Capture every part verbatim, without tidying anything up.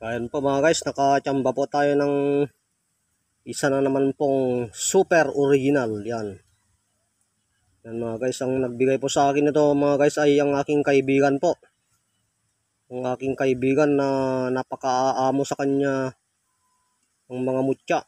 Ayan po mga guys, nakachamba po tayo ng isa na naman pong super original. Yan. Yan mga guys, ang nagbigay po sa akin ito mga guys ay ang aking kaibigan po. Ang aking kaibigan na napakaamo sa kanya ng mga mutya.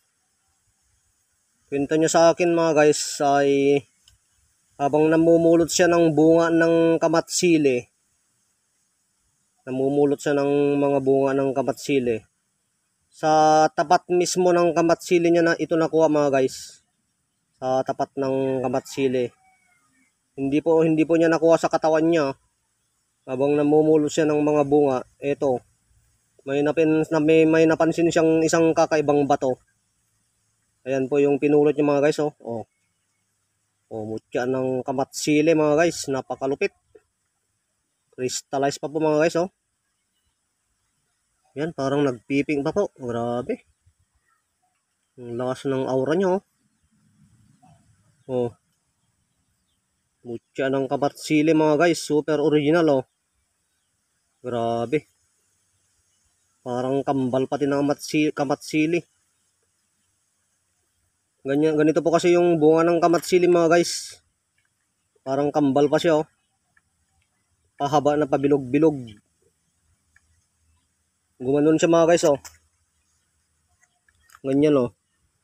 Kwento niya sa akin mga guys ay habang namumulot siya ng bunga ng kamatsili. Namumulot siya ng mga bunga ng kamatsili. Sa tapat mismo ng kamatsili niya na ito nakuha mga guys. Sa tapat ng kamatsili. Hindi po hindi po niya nakuha sa katawan niya. Habang namumulot siya ng mga bunga, ito. May napin may, may napansin siyang isang kakaibang bato. Ayan po yung pinulot niya mga guys, oh. Oh. Oh, mutya ng kamatsili mga guys, napakalupit. Crystallize pa po mga guys, oh. Yan, parang nagpiping pa po. Grabe. Ang lakas ng aura niya, oh. Oh. Mutya ng kamatsili mga guys, super original, oh. Grabe. Parang kambal pati ng kamatsili. Ganyan, ganito po kasi yung bunga ng kamatsili mga guys. Parang kambal pa siya, oh. Pahaba na pabilog-bilog. Gumanon siya mga guys, oh. Ganyan, oh.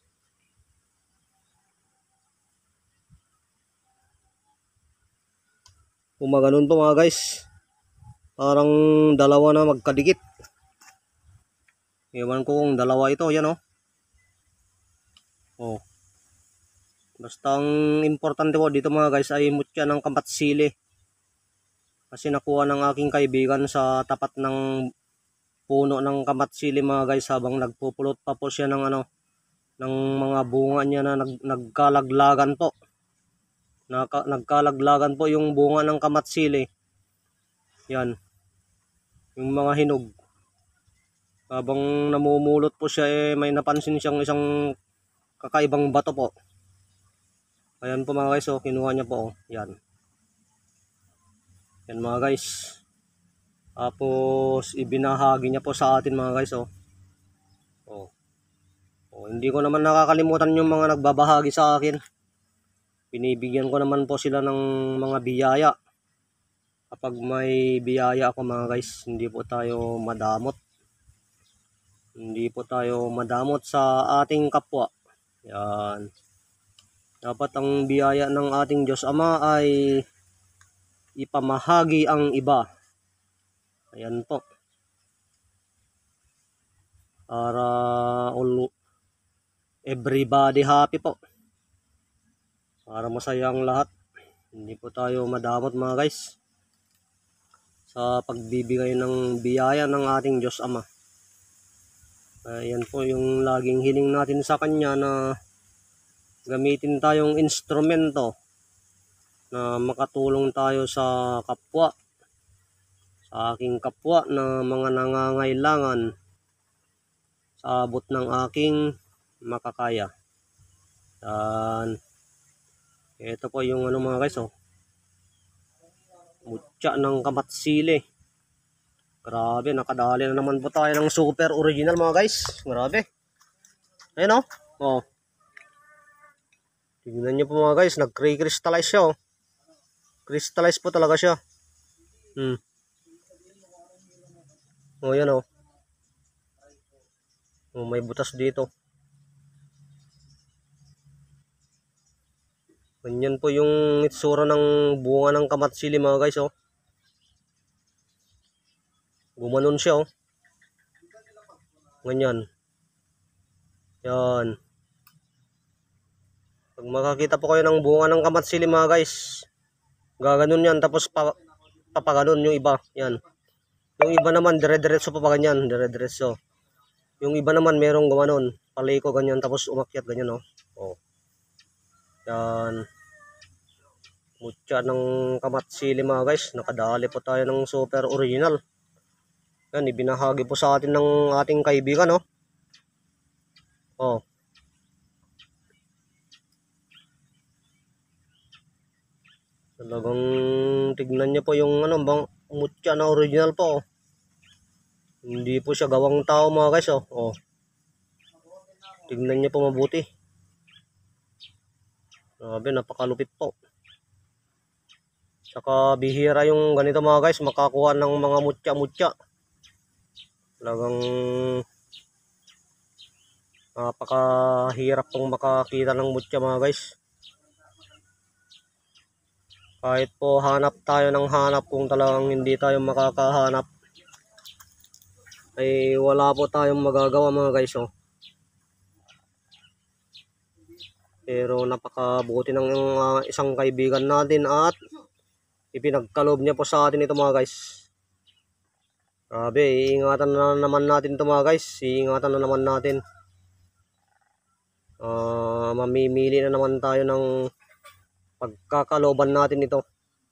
Umaganon po mga guys. Parang dalawa na magkadikit. Ewan ko kung dalawa ito, yan, oh. Oh. Basta ang importante po dito mga guys ay mutya ng kamatsili. Kasi nakuha ng aking kaibigan sa tapat ng puno ng kamatsili mga guys habang nagpupulot pa po siya ng ano ng mga bunga niya na nag, nagkalaglagan po. Naka, nagkalaglagan po yung bunga ng kamatsili. Yan. Yung mga hinog. Habang namumulot po siya eh may napansin siyang isang kakaibang bato po. Ayan po mga guys, oh, kinuha niya po, oh. Yan. Yan mga guys. Tapos ibinahagi niya po sa atin mga guys, oh. Oh. Oh, hindi ko naman nakakalimutan yung mga nagbabahagi sa akin. Binibigyan ko naman po sila ng mga biyaya. Kapag may biyaya ako mga guys, hindi po tayo madamot. Hindi po tayo madamot sa ating kapwa. Yan. Dapat ang biyaya ng ating Diyos Ama ay ipamahagi ang iba. Ayan po. Para all, everybody happy po. Para masaya ang lahat. Hindi po tayo madamot mga guys. Sa pagbibigay ng biyaya ng ating Diyos Ama. Ayan po yung laging hiling natin sa Kanya na gamitin tayong instrumento na makatulong tayo sa kapwa, sa aking kapwa na mga nangangailangan sa abot ng aking makakaya. Dan ito po yung ano mga guys, oh. Mutya ng kamatsili. Grabe, nakadali na naman po tayo ng super original mga guys. Grabe. Ayan, oh. Oh. Tingnan niyo po mga guys, nag-crystallize siya, oh. Crystallize po talaga siya. Hmm. Oh, yan, oh. Oh, may butas dito. Ganyan po yung itsura ng bunga ng kamatsili mga guys, oh. Gumanon siya, oh. Ganyan. Yan. Pag makakita po kayo ng bunga ng kamatsili mga guys, gaganon yan tapos pa, papaganon yung iba. Yan. Yung iba naman dire-diretso pa pa ganyan, dire-diretso. Yung iba naman merong gumanon, paliko ganyan tapos umakyat ganyan, oh. Oh. Yan. Mutya ng kamatsili mga guys, nakadali po tayo ng super original. Yan, ibinahagi po sa atin ng ating kaibigan, oh. Oh. Talagang tignan niyo po yung ano bang mutya na original po, oh. Hindi po siya gawang tao mga guys. Oh. Oh. Tignan niyo po mabuti. Grabe, napakalupit po. Saka bihira yung ganito mga guys, makakuha ng mga mutya-mutya. Talagang napakahirap pong makakita ng mutya mga guys. Kahit po hanap tayo ng hanap, kung talagang hindi tayo makakahanap, ay wala po tayong magagawa mga guys. Oh. Pero napakabuti ng uh, isang kaibigan natin at ipinagkaloob niya po sa atin ito mga guys. Grabe, iingatan na naman natin ito mga guys. Iingatan na naman natin. Uh, mamimili na naman tayo ng pagkakalooban natin ito.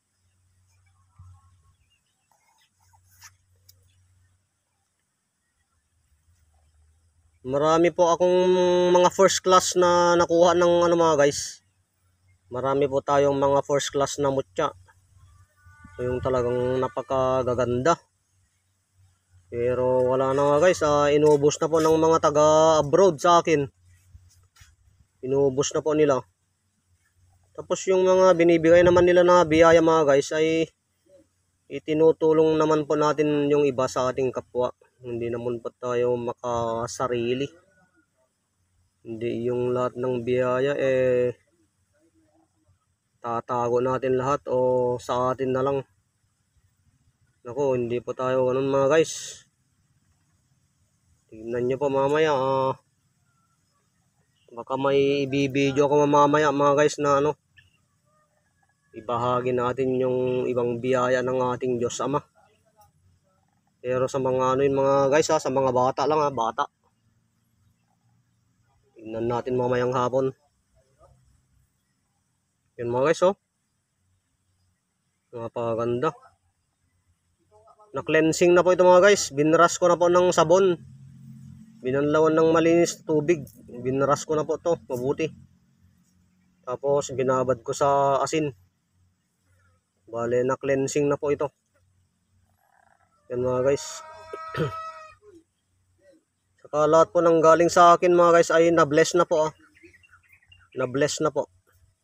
Marami po akong mga first class na nakuha ng ano mga guys. Marami po tayong mga first class na mutya. Yung talagang napakagaganda. Pero wala na nga guys, uh, inubos na po ng mga taga abroad sa akin. Inubos na po nila. Tapos yung mga binibigay naman nila na biyaya mga guys ay itinutulong naman po natin yung iba sa ating kapwa. Hindi naman po tayo makasarili. Hindi yung lahat ng biyaya eh tatago natin lahat o sa atin na lang. Naku, hindi po tayo ganun mga guys. Tignan nyo po mamaya. Ah, baka may ibibideo ko mamaya mga guys na ano, ibahagi natin yung ibang biyaya ng ating Diyos Ama. Pero sa mga ano yun mga guys ha, sa mga bata lang ha, bata. Tignan natin mamayang hapon. Yun mga guys oh. Napakaganda. Na-cleansing na po ito mga guys. Binras ko na po ng sabon. Binanlawan ng malinis na tubig. Binras ko na po ito. Mabuti. Tapos binabad ko sa asin. Bale na-cleansing na po ito. Yan mga guys. Saka lahat po ng galing sa akin mga guys ay na-bless na po ah. Na-bless na po.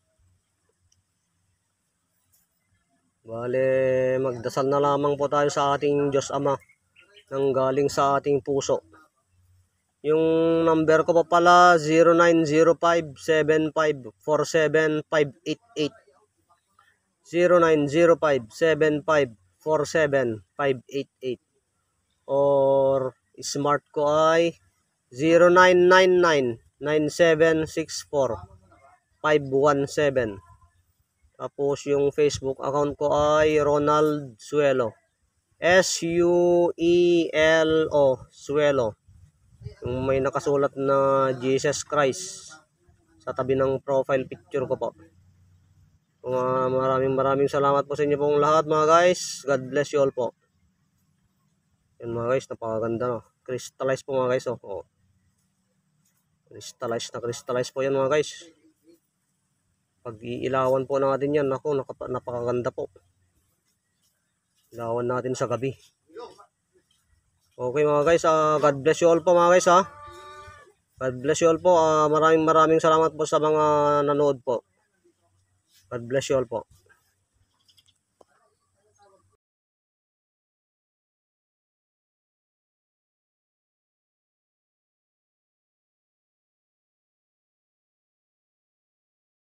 Bale, magdasal na lamang po tayo sa ating Diyos Ama nang galing sa ating puso. Yung number ko pa pala zero nine zero five seven five four seven five eight eight. zero nine zero five seven five four seven five eight eight. Or smart ko ay zero nine nine nine nine seven six four five one seven. Tapos yung Facebook account ko ay Ronald Suelo. S U E L O Suelo. Yung may nakasulat na Jesus Christ sa tabi ng profile picture ko po. Uh, maraming maraming salamat po sa inyo pong lahat mga guys. God bless you all po. Yan mga guys, napakaganda no. Crystallize po mga guys oh. Oh. Crystallize na crystallize po yan mga guys. Pag iilawan po natin yan, ako, napakaganda po. Ilawan natin sa gabi. Okay mga guys, uh, God bless you all po mga guys ha. God bless you all po. Uh, maraming maraming salamat po sa mga nanood po. God bless you all po.